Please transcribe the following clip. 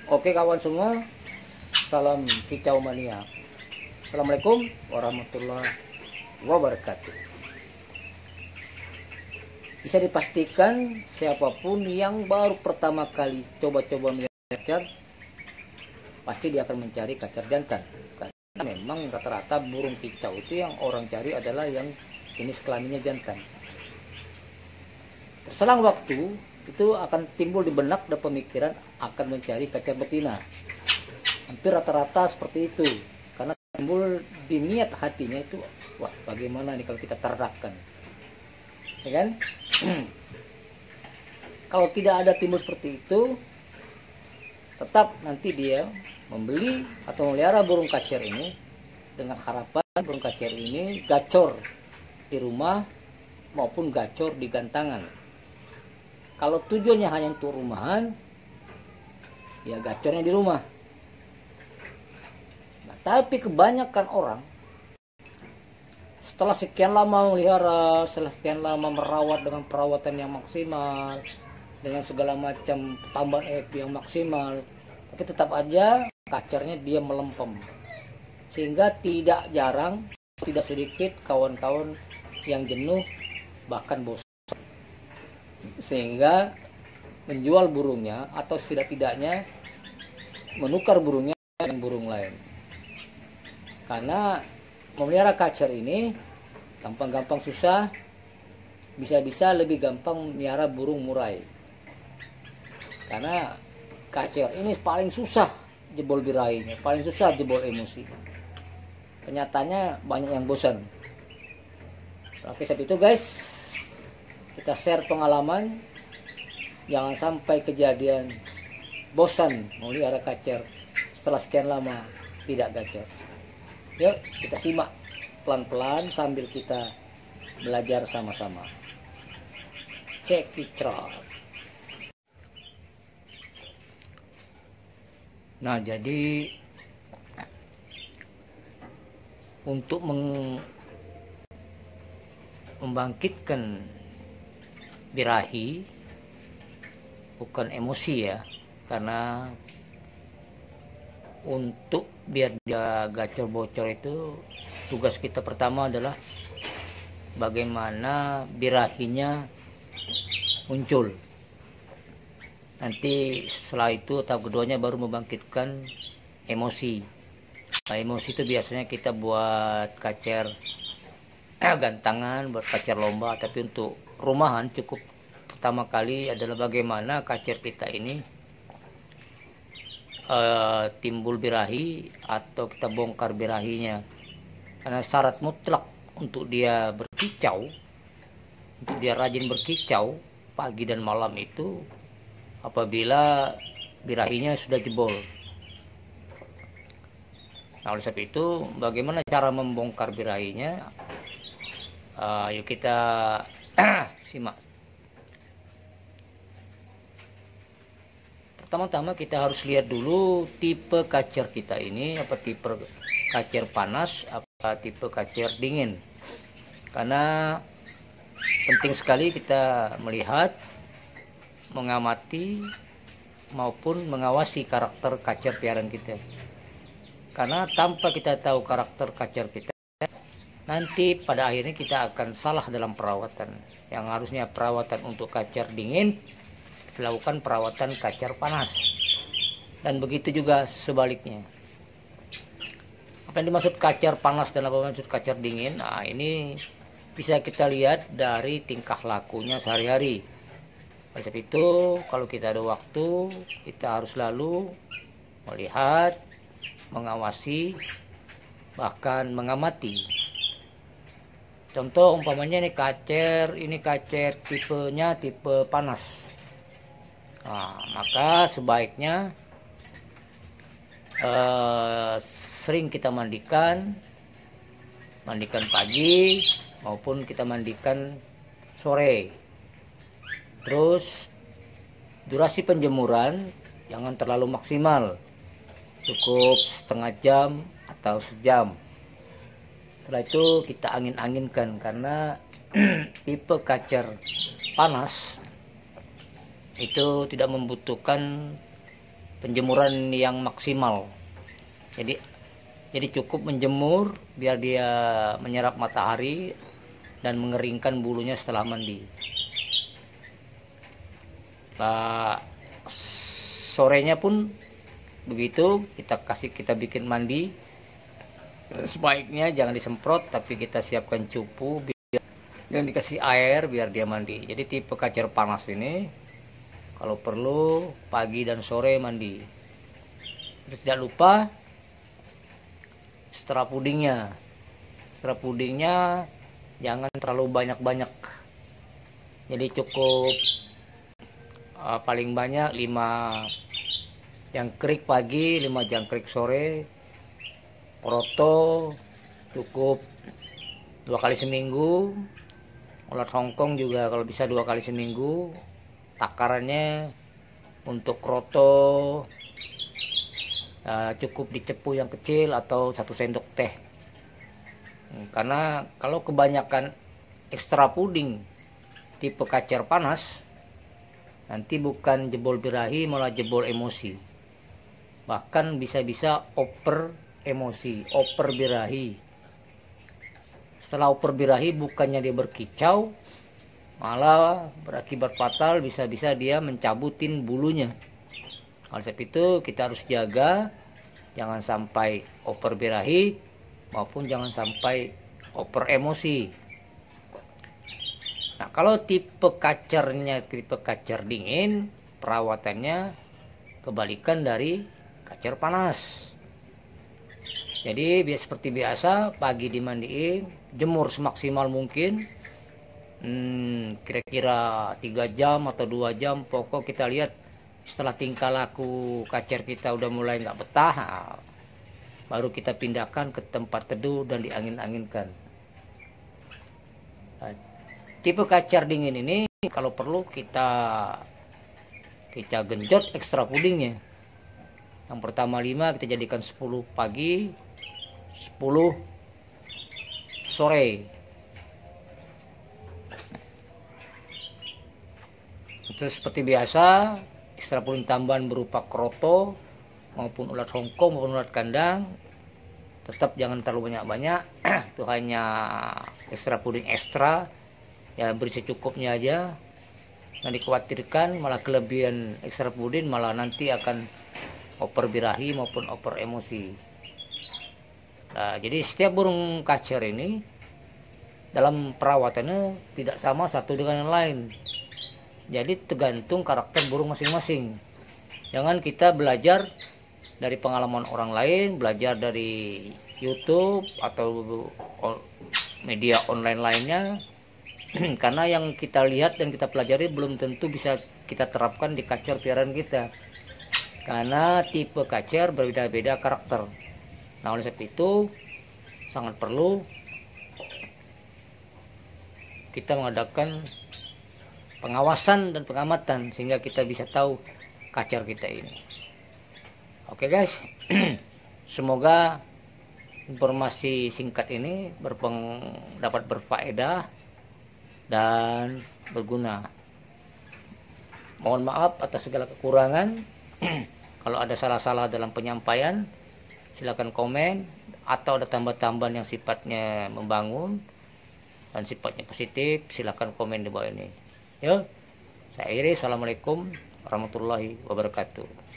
Oke kawan semua, salam kicau mania. Assalamualaikum warahmatullahi wabarakatuh. Bisa dipastikan siapapun yang baru pertama kali coba-coba melihara kacer, pasti dia akan mencari kacer jantan. Karena memang rata-rata burung kicau itu yang orang cari adalah yang jenis kelaminnya jantan. Selang waktu itu akan timbul di benak dan pemikiran akan mencari kacer betina. Hampir rata-rata seperti itu. Karena timbul di niat hatinya itu, wah bagaimana nih kalau kita ternakkan, ya kan? Kalau tidak ada timbul seperti itu, tetap nanti dia membeli atau melihara burung kacer ini dengan harapan burung kacer ini gacor di rumah maupun gacor di gantangan. Kalau tujuannya hanya untuk rumahan, ya gacornya di rumah. Nah, tapi kebanyakan orang setelah sekian lama melihara, setelah sekian lama merawat dengan perawatan yang maksimal, dengan segala macam tambahan EP yang maksimal, tapi tetap aja kacernya dia melempem. Sehingga tidak jarang, tidak sedikit kawan-kawan yang jenuh bahkan bosan. Sehingga menjual burungnya atau setidak-tidaknya menukar burungnya dengan burung lain. Karena memelihara kacer ini gampang-gampang susah, bisa-bisa lebih gampang melihara burung murai. Karena kacer ini paling susah jebol birahinya, paling susah jebol emosi. Kenyataannya banyak yang bosan. Oke, seperti itu guys, kita share pengalaman, jangan sampai kejadian bosan melihara kacer setelah sekian lama tidak gacor. Yuk kita simak pelan-pelan sambil kita belajar sama-sama. Check it out. Nah, jadi untuk membangkitkan birahi bukan emosi ya, karena untuk biar dia gacor bocor itu tugas kita pertama adalah bagaimana birahinya muncul. Nanti setelah itu tahap keduanya baru membangkitkan emosi. Nah, emosi itu biasanya kita buat kacer gantangan, buat kacer lomba, tapi untuk rumahan cukup pertama kali adalah bagaimana kacer kita ini timbul birahi atau kita bongkar birahinya. Karena syarat mutlak untuk dia berkicau, untuk dia rajin berkicau pagi dan malam itu apabila birahinya sudah jebol. Nah, oleh sebab itu bagaimana cara membongkar birahinya? Yuk kita simak. Pertama-tama kita harus lihat dulu tipe kacer kita ini, apa tipe kacer panas, apa tipe kacer dingin. Karena penting sekali kita melihat, mengamati maupun mengawasi karakter kacer piaraan kita. Karena tanpa kita tahu karakter kacer kita, nanti pada akhirnya kita akan salah dalam perawatan. Yang harusnya perawatan untuk kacer dingin dilakukan perawatan kacer panas, dan begitu juga sebaliknya. Apa yang dimaksud kacer panas dan apa yang dimaksud kacer dingin? Nah, ini bisa kita lihat dari tingkah lakunya sehari-hari. Oleh sebab itu kalau kita ada waktu, kita harus selalu melihat, mengawasi, bahkan mengamati. Contoh umpamanya ini kacer tipenya tipe panas. Nah, maka sebaiknya sering kita mandikan pagi maupun kita mandikan sore. Terus durasi penjemuran jangan terlalu maksimal, cukup setengah jam atau sejam. Setelah itu kita angin-anginkan, karena tipe kacer panas itu tidak membutuhkan penjemuran yang maksimal. Jadi cukup menjemur biar dia menyerap matahari dan mengeringkan bulunya setelah mandi. Nah, sorenya pun begitu, kita bikin mandi. Sebaiknya jangan disemprot, tapi kita siapkan cupu dan dikasih air biar dia mandi. Jadi tipe kacer panas ini kalau perlu pagi dan sore mandi. Terus tidak lupa setelah pudingnya jangan terlalu banyak-banyak. Jadi cukup paling banyak 5 jangkrik pagi, 5 jangkrik sore. Kroto cukup 2 kali seminggu. Ulat Hongkong juga kalau bisa 2 kali seminggu. Takarannya untuk kroto cukup dicepu yang kecil atau 1 sendok teh. Karena kalau kebanyakan ekstra puding tipe kacer panas, nanti bukan jebol birahi malah jebol emosi. Bahkan bisa-bisa oper emosi, oper birahi. Setelah oper birahi bukannya dia berkicau, malah berakibat fatal, bisa-bisa dia mencabutin bulunya. Oleh sebab itu kita harus jaga jangan sampai oper birahi maupun jangan sampai oper emosi. Nah, kalau tipe kacernya tipe kacer dingin, perawatannya kebalikan dari kacer panas. Jadi seperti biasa, pagi dimandiin, jemur semaksimal mungkin, kira-kira 3 jam atau 2 jam. Pokok kita lihat setelah tingkah laku kacer kita udah mulai nggak betah, baru kita pindahkan ke tempat teduh dan diangin-anginkan. Tipe kacer dingin ini kalau perlu kita genjot ekstra pudingnya. Yang pertama 5 kita jadikan 10 pagi, 10 sore. Terus seperti biasa, ekstra puding tambahan berupa kroto maupun ulat Hongkong maupun ulat kandang. Tetap jangan terlalu banyak-banyak. Itu hanya ekstra puding ekstra. Ya beri secukupnya aja. Nah, dikhawatirkan malah kelebihan ekstra puding malah nanti akan oper birahi maupun oper emosi. Nah, jadi setiap burung kacer ini dalam perawatannya tidak sama satu dengan yang lain. Jadi tergantung karakter burung masing-masing. Jangan kita belajar dari pengalaman orang lain, belajar dari YouTube atau media online lainnya. Karena yang kita lihat dan kita pelajari belum tentu bisa kita terapkan di kacer piaraan kita. Karena tipe kacer berbeda-beda karakter. Nah, oleh sebab itu sangat perlu kita mengadakan pengawasan dan pengamatan sehingga kita bisa tahu kacer kita ini. Oke guys, semoga informasi singkat ini dapat berfaedah dan berguna. Mohon maaf atas segala kekurangan. Kalau ada salah-salah dalam penyampaian, silakan komen, atau ada tambahan-tambahan yang sifatnya membangun dan sifatnya positif, silakan komen di bawah ini. Yo, saya Iri, assalamualaikum warahmatullahi wabarakatuh.